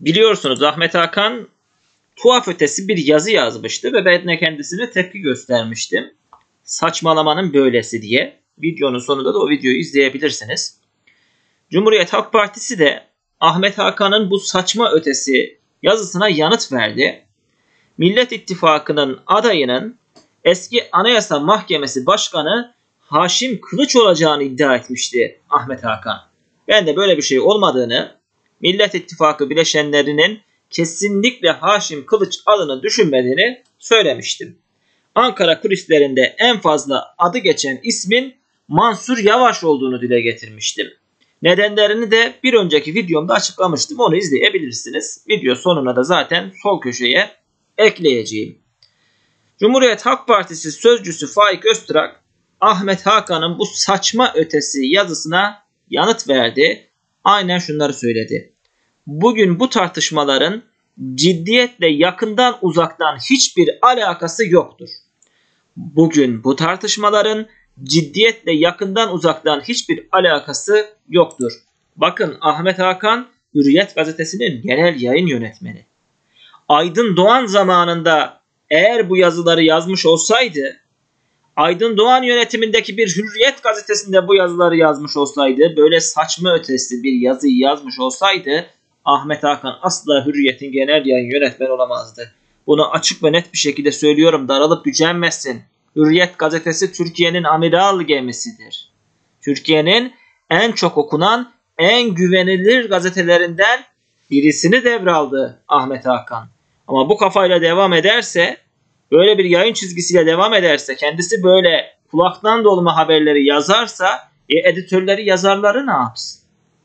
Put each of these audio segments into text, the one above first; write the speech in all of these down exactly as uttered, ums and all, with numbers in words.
Biliyorsunuz Ahmet Hakan tuhaf ötesi bir yazı yazmıştı ve ben de kendisine tepki göstermiştim. Saçmalamanın böylesi diye. Videonun sonunda da o videoyu izleyebilirsiniz. Cumhuriyet Halk Partisi de Ahmet Hakan'ın bu saçma ötesi yazısına yanıt verdi. Millet İttifakı'nın adayının eski Anayasa Mahkemesi Başkanı Haşim Kılıç olacağını iddia etmişti Ahmet Hakan. Ben de böyle bir şey olmadığını, Millet İttifakı bileşenlerinin kesinlikle Haşim Kılıç adını düşünmediğini söylemiştim. Ankara kulislerinde en fazla adı geçen ismin Mansur Yavaş olduğunu dile getirmiştim. Nedenlerini de bir önceki videomda açıklamıştım. Onu izleyebilirsiniz. Video sonuna da zaten sol köşeye ekleyeceğim. Cumhuriyet Halk Partisi sözcüsü Faik Öztürk, Ahmet Hakan'ın bu saçma ötesi yazısına yanıt verdi. Aynen şunları söyledi. Bugün bu tartışmaların ciddiyetle yakından uzaktan hiçbir alakası yoktur. Bugün bu tartışmaların ciddiyetle yakından uzaktan hiçbir alakası yoktur. Bakın Ahmet Hakan Hürriyet gazetesinin genel yayın yönetmeni. Aydın Doğan zamanında eğer bu yazıları yazmış olsaydı, Aydın Doğan yönetimindeki bir Hürriyet gazetesinde bu yazıları yazmış olsaydı, böyle saçma ötesi bir yazıyı yazmış olsaydı, Ahmet Hakan asla Hürriyet'in genel yayın yönetmeni olamazdı. Bunu açık ve net bir şekilde söylüyorum, daralıp gücenmesin. Hürriyet gazetesi Türkiye'nin amiral gemisidir. Türkiye'nin en çok okunan, en güvenilir gazetelerinden birisini devraldı Ahmet Hakan. Ama bu kafayla devam ederse, böyle bir yayın çizgisiyle devam ederse, kendisi böyle kulaktan dolma haberleri yazarsa, e, editörleri, yazarları ne yapsın?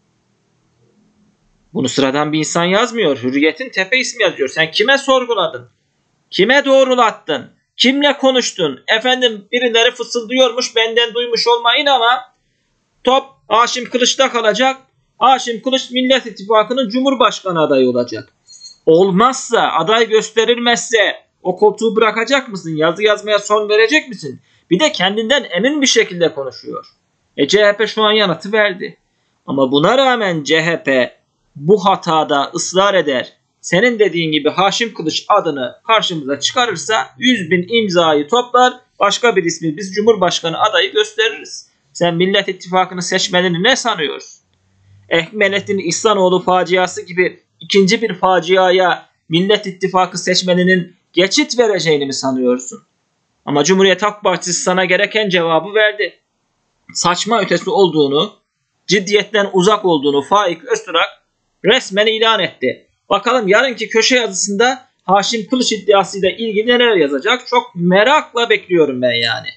Bunu sıradan bir insan yazmıyor. Hürriyet'in tepe ismi yazıyor. Sen kime sorguladın? Kime doğrulattın? Kimle konuştun? Efendim birileri fısıldıyormuş, benden duymuş olmayın ama top Haşim Kılıç'ta kalacak. Haşim Kılıç Millet İttifakı'nın Cumhurbaşkanı adayı olacak. Olmazsa, aday gösterilmezse o koltuğu bırakacak mısın? Yazı yazmaya son verecek misin? Bir de kendinden emin bir şekilde konuşuyor. E C H P şu an yanıtı verdi. Ama buna rağmen C H P bu hatada ısrar eder. Senin dediğin gibi Haşim Kılıç adını karşımıza çıkarırsa yüz bin imzayı toplar, başka bir ismi biz Cumhurbaşkanı adayı gösteririz. Sen Millet İttifakı'nı seçmenini ne sanıyorsun? Ekmelettin İhsanoğlu faciası gibi ikinci bir faciaya Millet İttifakı seçmeninin geçit vereceğini mi sanıyorsun? Ama Cumhuriyet Halk Partisi sana gereken cevabı verdi. Saçma ötesi olduğunu, ciddiyetten uzak olduğunu Faik Öztürk resmen ilan etti. Bakalım yarınki köşe yazısında Haşim Kılıç iddiasıyla ilgili neler yazacak? Çok merakla bekliyorum ben yani.